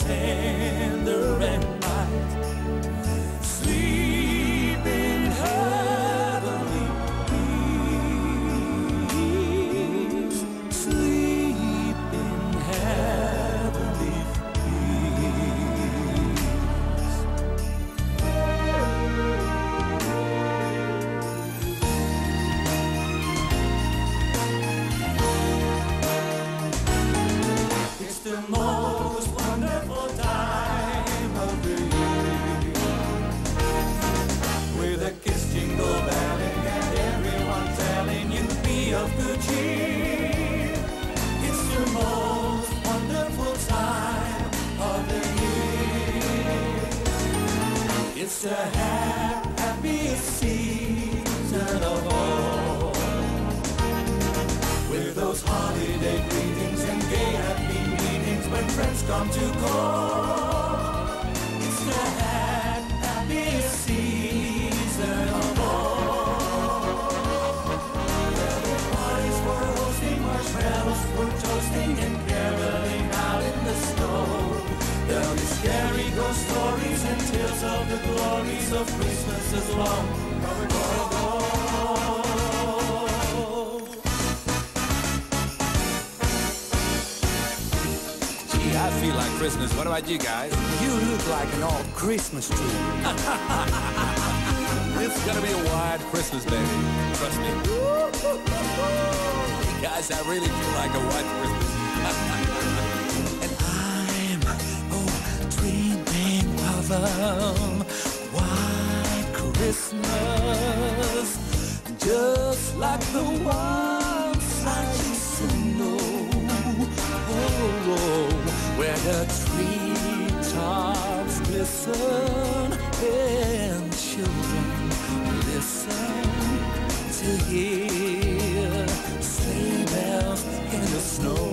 tender and mild. Sleep in heavenly peace. Sleep in heavenly peace. It's the most wonderful time of the year, with a kiss jingle belling and everyone telling you be of good cheer. It's the most wonderful time of the year. It's the happiest season of all, with those holiday greetings and gay happy meetings when friends come to call. It's the happiest season of all. There'll be parties for roasting marshmallows, for toasting and caroling out in the snow. There'll be scary ghost stories and tales of the glories of Christmas as long as we're gonna go. I feel like Christmas. What about you guys? You look like an old Christmas tree. It's gonna be a white Christmas, baby. Trust me. Guys, I really feel like a white Christmas. And I'm dreaming of a white Christmas, just like the ones I used to know. Where the treetops glisten and children listen to hear sleigh bells in the snow.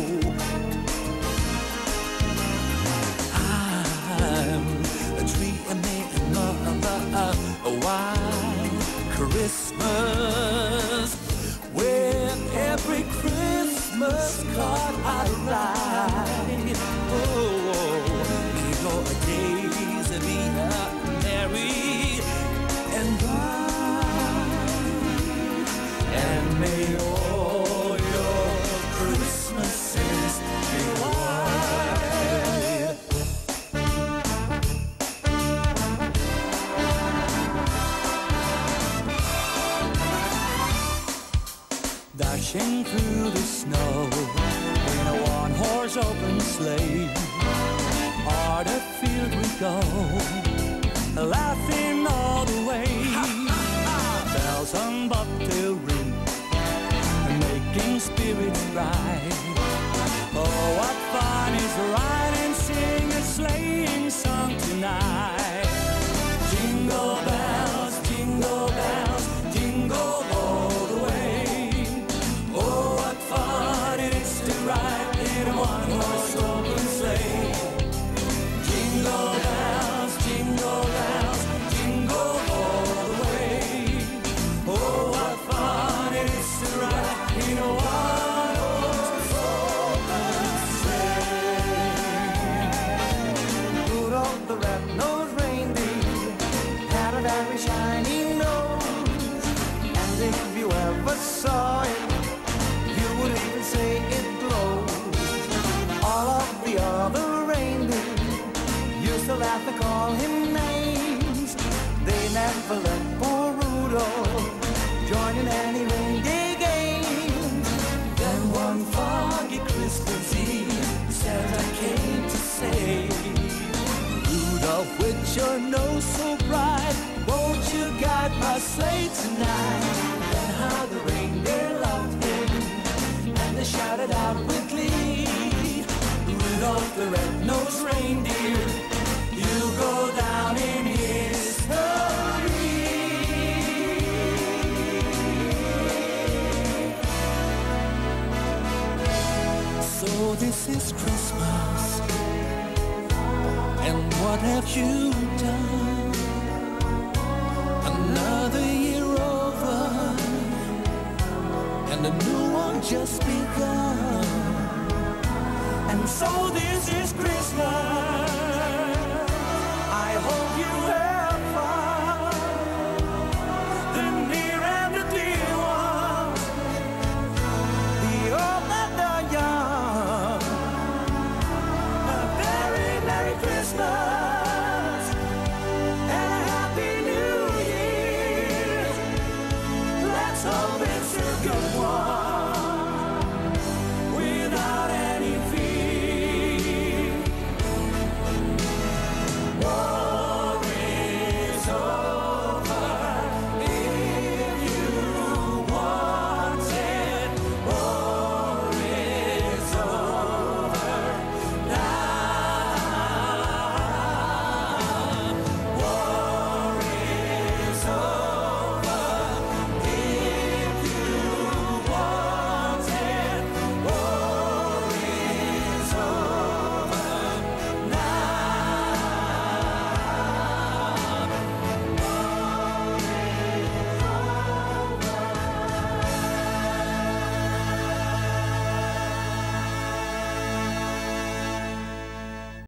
I'm dreaming of a white Christmas, with every Christmas card I write. We go a days of being merry and bright, and may all your Christmases be white. Dashing through the snow in a one-horse open sleigh, o'er the field we go, laughing all the way. Bells on bobtail ring, making spirits bright. Oh, what fun is riding, sing a sleighing song tonight. Jingle bells, jingle bells, jingle all the way. Oh, what fun it is to ride in a one-horse open sleigh. Jingle bells, jingle bells, jingle all the way. Oh, what fun it is to ride in a one-horse open sleigh. Rudolph the red-nosed reindeer had a very shiny nose, and if you ever saw it, you would even say it glows. All of the other reindeer used to laugh and call him names. They never let poor Rudolph join in any reindeer games. Then one foggy Christmas Eve, Santa came to say, Rudolph, with your nose so bright, won't you guide my sleigh tonight? Then how the reindeer loved him, and they shouted out with glee, Rudolph the red-nosed reindeer, you'll go down in history. So this is Christmas, and what have you done? Another year over, and a new one just begun. And So this is Christmas. I hope you have fun, the near and the dear ones, the old and the young. A very Merry Christmas and a Happy New Year. Let's hope it's a good one.